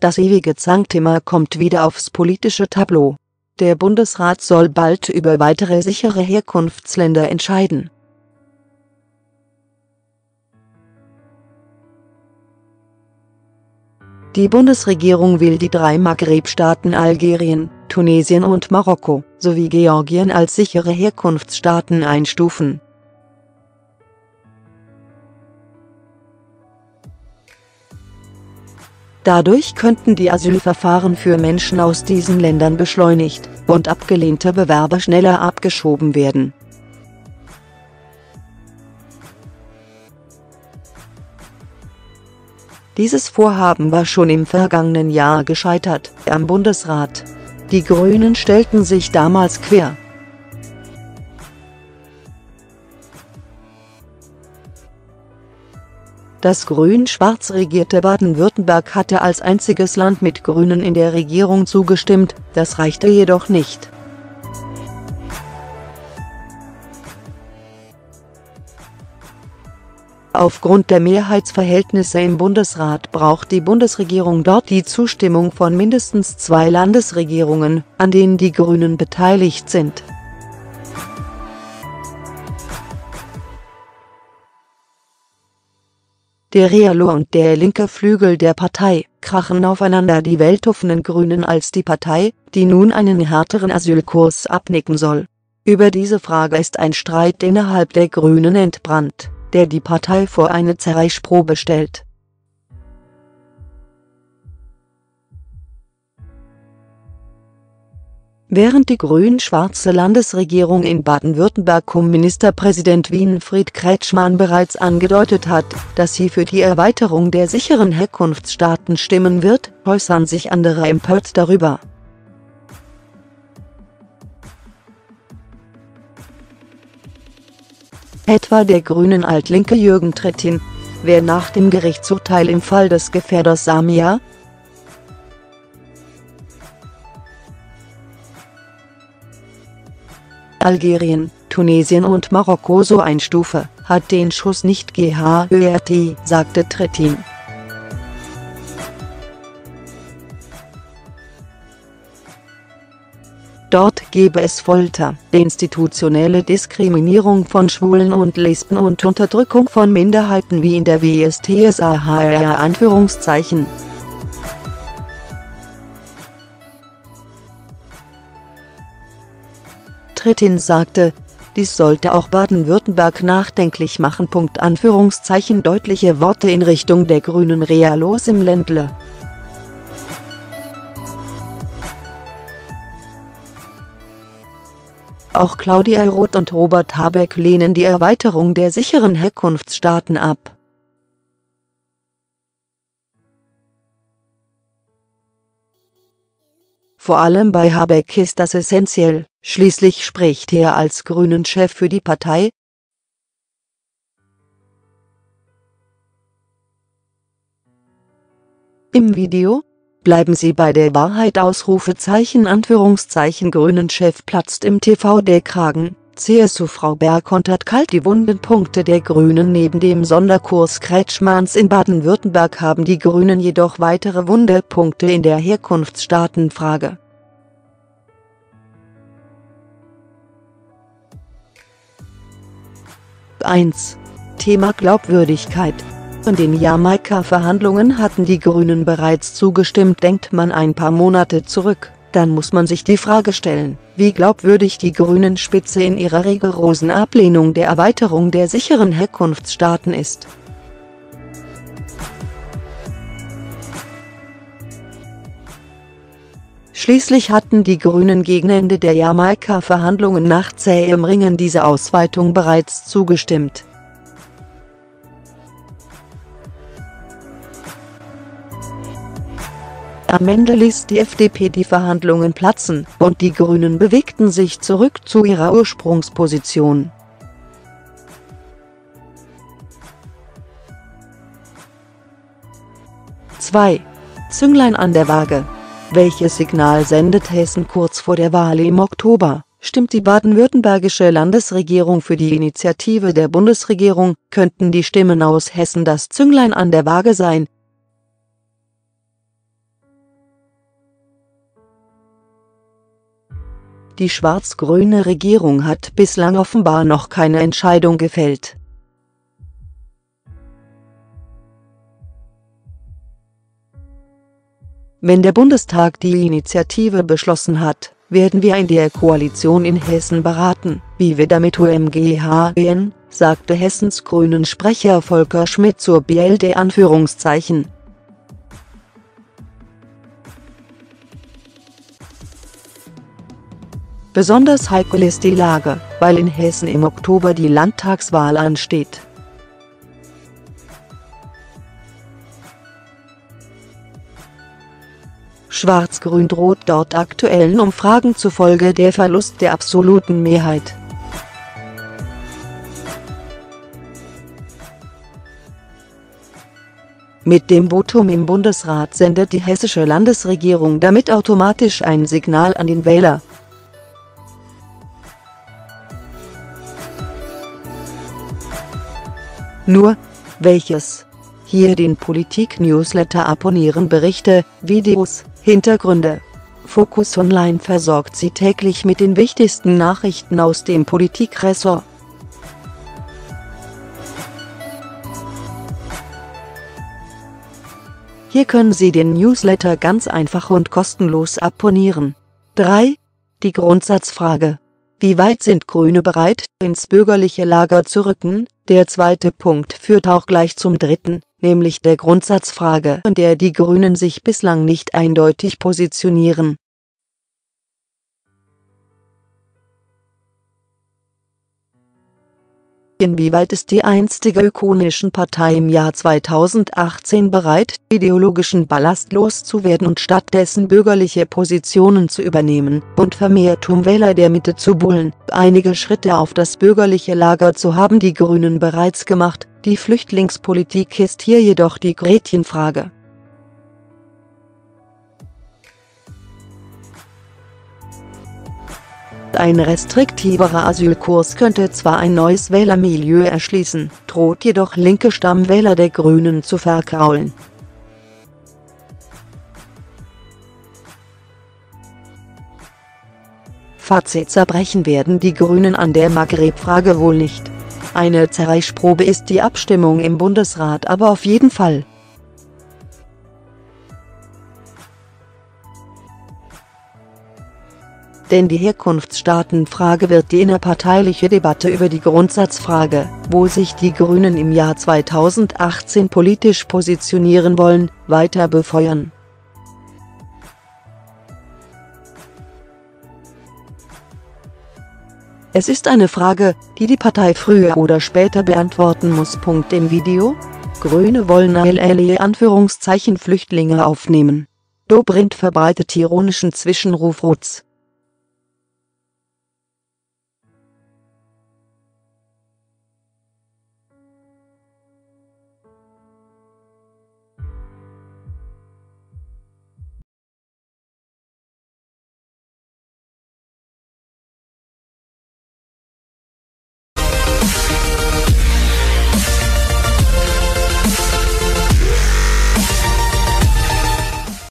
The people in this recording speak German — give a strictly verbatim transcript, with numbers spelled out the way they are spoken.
Das ewige Zankthema kommt wieder aufs politische Tableau. Der Bundesrat soll bald über weitere sichere Herkunftsländer entscheiden. Die Bundesregierung will die drei Maghreb-Staaten Algerien, Tunesien und Marokko sowie Georgien als sichere Herkunftsstaaten einstufen. Dadurch könnten die Asylverfahren für Menschen aus diesen Ländern beschleunigt und abgelehnte Bewerber schneller abgeschoben werden. Dieses Vorhaben war schon im vergangenen Jahr gescheitert am Bundesrat. Die Grünen stellten sich damals quer. Das grün-schwarz regierte Baden-Württemberg hatte als einziges Land mit Grünen in der Regierung zugestimmt, das reichte jedoch nicht. Aufgrund der Mehrheitsverhältnisse im Bundesrat braucht die Bundesregierung dort die Zustimmung von mindestens zwei Landesregierungen, an denen die Grünen beteiligt sind. Der Realo und der linke Flügel der Partei krachen aufeinander, die weltoffenen Grünen als die Partei, die nun einen härteren Asylkurs abnicken soll. Über diese Frage ist ein Streit innerhalb der Grünen entbrannt, der die Partei vor eine Zerreißprobe stellt. Während die grün-schwarze Landesregierung in Baden-Württemberg um Ministerpräsident Winfried Kretschmann bereits angedeutet hat, dass sie für die Erweiterung der sicheren Herkunftsstaaten stimmen wird, äußern sich andere empört darüber. Etwa der grünen Altlinke Jürgen Trittin, wer nach dem Gerichtsurteil im Fall des Gefährders Samia Algerien, Tunesien und Marokko so einstufe, hat den Schuss nicht gehört, sagte Trittin. Dort gebe es Folter, institutionelle Diskriminierung von Schwulen und Lesben und Unterdrückung von Minderheiten wie in der W S T S A H R Anführungszeichen. Trittin sagte, dies sollte auch Baden-Württemberg nachdenklich machen. Anführungszeichen Deutliche Worte in Richtung der grünen Realos im Ländle. Auch Claudia Roth und Robert Habeck lehnen die Erweiterung der sicheren Herkunftsstaaten ab. Vor allem bei Habeck ist das essentiell, schließlich spricht er als Grünen-Chef für die Partei. Im Video "Bleiben Sie bei der Wahrheit!" Ausrufezeichen Anführungszeichen Grünen-Chef platzt im T V der Kragen. C S U-Frau Baer kontert kalt die wunden Punkte der Grünen. Neben dem Sonderkurs Kretschmanns in Baden-Württemberg haben die Grünen jedoch weitere wunde Punkte in der Herkunftsstaatenfrage. eins. Thema Glaubwürdigkeit. In den Jamaika-Verhandlungen hatten die Grünen bereits zugestimmt. Denkt man ein paar Monate zurück, dann muss man sich die Frage stellen, wie glaubwürdig die Grünen-Spitze in ihrer rigorosen Ablehnung der Erweiterung der sicheren Herkunftsstaaten ist. Schließlich hatten die Grünen gegen Ende der Jamaika-Verhandlungen nach zähem Ringen diese Ausweitung bereits zugestimmt. Am Ende ließ die F D P die Verhandlungen platzen, und die Grünen bewegten sich zurück zu ihrer Ursprungsposition. zwei. Zünglein an der Waage. Welches Signal sendet Hessen kurz vor der Wahl im Oktober? Stimmt die baden-württembergische Landesregierung für die Initiative der Bundesregierung, könnten die Stimmen aus Hessen das Zünglein an der Waage sein. Die schwarz-grüne Regierung hat bislang offenbar noch keine Entscheidung gefällt. Wenn der Bundestag die Initiative beschlossen hat, werden wir in der Koalition in Hessen beraten, wie wir damit umgehen, sagte Hessens Grünen-Sprecher Volker Schmidt zur B L D Anführungszeichen. Besonders heikel ist die Lage, weil in Hessen im Oktober die Landtagswahl ansteht. Schwarz-Grün droht dort aktuellen Umfragen zufolge der Verlust der absoluten Mehrheit. Mit dem Votum im Bundesrat sendet die hessische Landesregierung damit automatisch ein Signal an den Wähler. Nur, welches? Hier den Politik-Newsletter abonnieren, Berichte, Videos, Hintergründe. Focus Online versorgt Sie täglich mit den wichtigsten Nachrichten aus dem Politikressort. Hier können Sie den Newsletter ganz einfach und kostenlos abonnieren. drei. Die Grundsatzfrage. Wie weit sind Grüne bereit, ins bürgerliche Lager zu rücken? Der zweite Punkt führt auch gleich zum dritten, nämlich der Grundsatzfrage, in der die Grünen sich bislang nicht eindeutig positionieren. Inwieweit ist die einstige ökonomischen Partei im Jahr zweitausendachtzehn bereit, ideologischen Ballast loszuwerden und stattdessen bürgerliche Positionen zu übernehmen und vermehrt um Wähler der Mitte zu buhlen? Einige Schritte auf das bürgerliche Lager zu haben die Grünen bereits gemacht, die Flüchtlingspolitik ist hier jedoch die Gretchenfrage. Ein restriktiverer Asylkurs könnte zwar ein neues Wählermilieu erschließen, droht jedoch linke Stammwähler der Grünen zu vergraulen. Fazit: zerbrechen werden die Grünen an der Maghreb-Frage wohl nicht. Eine Zerreißprobe ist die Abstimmung im Bundesrat aber auf jeden Fall. Denn die Herkunftsstaatenfrage wird die innerparteiliche Debatte über die Grundsatzfrage, wo sich die Grünen im Jahr zweitausendachtzehn politisch positionieren wollen, weiter befeuern. Es ist eine Frage, die die Partei früher oder später beantworten muss. Punkt im Video: Grüne wollen alle Anführungszeichen Flüchtlinge aufnehmen. Dobrindt verbreitet ironischen Zwischenruf Rutz.